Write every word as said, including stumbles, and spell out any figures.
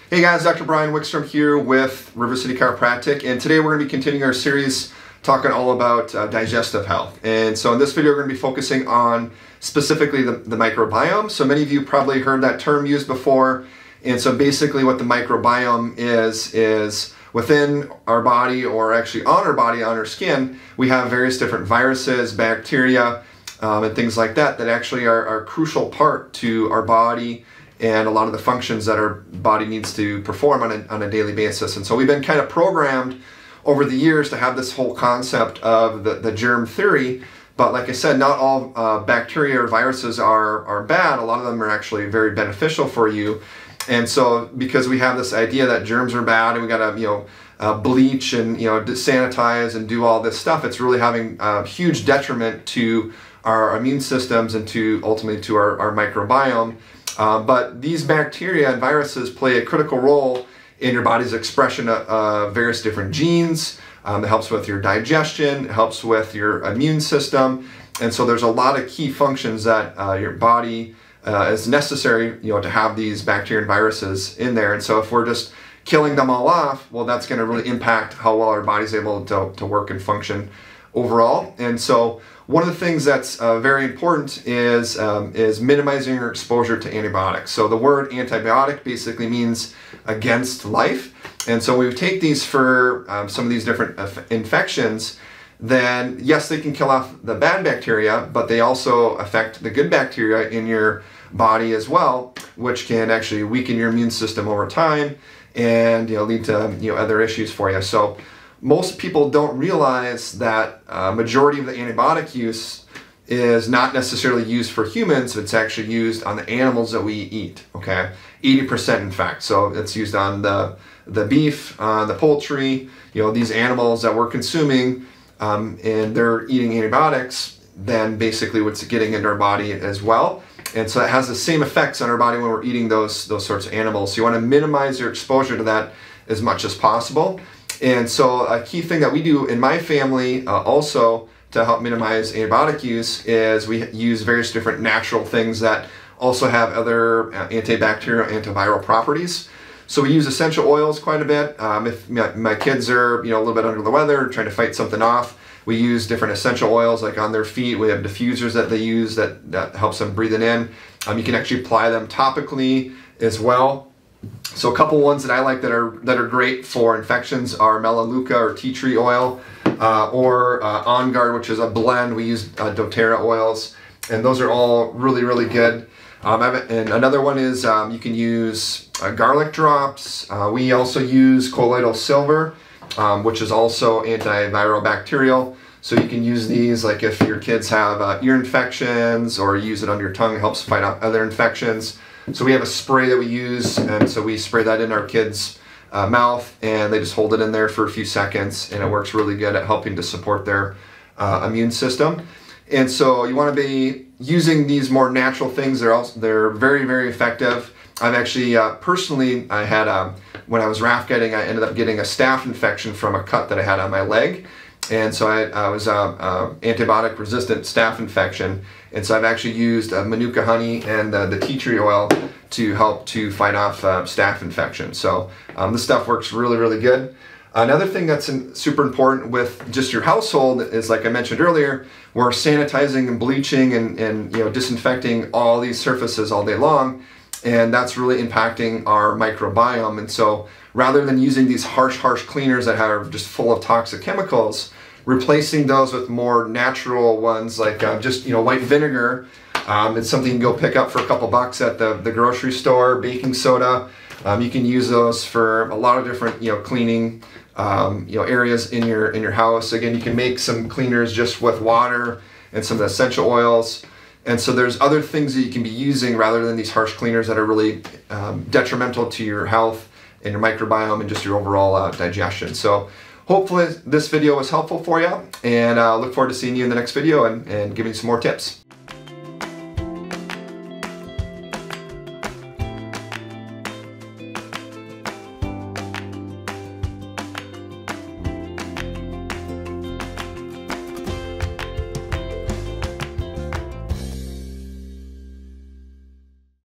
Hey guys, Doctor Brian Wickstrom here with River City Chiropractic, and today we're going to be continuing our series talking all about uh, digestive health. And so in this video we're going to be focusing on specifically the, the microbiome. So many of you probably heard that term used before, and so basically what the microbiome is, is within our body, or actually on our body, on our skin, we have various different viruses, bacteria, um, and things like that that actually are, are a crucial part to our body and a lot of the functions that our body needs to perform on a, on a daily basis. And so we've been kind of programmed over the years to have this whole concept of the, the germ theory, but like I said, not all uh, bacteria or viruses are, are bad. A lot of them are actually very beneficial for you. And so because we have this idea that germs are bad and we gotta, you know, uh, bleach and, you know, sanitize and do all this stuff, it's really having a huge detriment to our immune systems and to ultimately to our, our microbiome. Uh, but these bacteria and viruses play a critical role in your body's expression of uh, various different genes. Um, it helps with your digestion, it helps with your immune system, and so there's a lot of key functions that uh, your body uh, is necessary, you know, to have these bacteria and viruses in there. And so if we're just killing them all off, well, that's going to really impact how well our body's able to, to work and function overall. And so one of the things that's uh, very important is, um, is minimizing your exposure to antibiotics. So the word antibiotic basically means against life. And so when we take these for um, some of these different infections, then yes, they can kill off the bad bacteria, but they also affect the good bacteria in your body as well, which can actually weaken your immune system over time and, you know, lead to, you know, other issues for you. So most people don't realize that a majority of the antibiotic use is not necessarily used for humans, it's actually used on the animals that we eat, okay? eighty percent in fact. So it's used on the, the beef, uh, the poultry, you know, these animals that we're consuming, um, and they're eating antibiotics, then basically what's getting into our body as well. And so it has the same effects on our body when we're eating those, those sorts of animals. So you want to minimize your exposure to that as much as possible. And so a key thing that we do in my family uh, also to help minimize antibiotic use is we use various different natural things that also have other uh, antibacterial, antiviral properties. So we use essential oils quite a bit. Um, if my, my kids are, you know, a little bit under the weather, trying to fight something off, we use different essential oils like on their feet. We have diffusers that they use that, that helps them breathe it in. Um, you can actually apply them topically as well. So a couple ones that I like that are that are great for infections are Melaleuca or tea tree oil, uh, or uh, On Guard, which is a blend. We use uh, doTERRA oils, and those are all really, really good. Um, and another one is um, you can use uh, garlic drops. Uh, we also use colloidal silver, um, which is also antiviral bacterial. So you can use these like if your kids have uh, ear infections, or use it on your tongue, it helps fight off other infections. So we have a spray that we use, and so we spray that in our kids' uh, mouth, and they just hold it in there for a few seconds, and it works really good at helping to support their uh, immune system. And so you want to be using these more natural things. They're also they're very, very effective. I've actually uh, personally I had a, when I was raft guiding, I ended up getting a staph infection from a cut that I had on my leg. And so I, I was a uh, uh, antibiotic resistant staph infection, and so I've actually used uh, Manuka honey and uh, the tea tree oil to help to fight off uh, staph infection. So um, this stuff works really, really good. Another thing that's in, super important with just your household is, like I mentioned earlier, we're sanitizing and bleaching and, and you know disinfecting all these surfaces all day long, and that's really impacting our microbiome. And so rather than using these harsh, harsh cleaners that are just full of toxic chemicals, replacing those with more natural ones like uh, just, you know, white vinegar. Um, it's something you can go pick up for a couple bucks at the, the grocery store. Baking soda. Um, you can use those for a lot of different, you know, cleaning, um, you know, areas in your in your house. Again, you can make some cleaners just with water and some of the essential oils. And so there's other things that you can be using rather than these harsh cleaners that are really um, detrimental to your health and your microbiome and just your overall uh, digestion. So hopefully this video was helpful for you, and I uh, look forward to seeing you in the next video and, and giving you some more tips.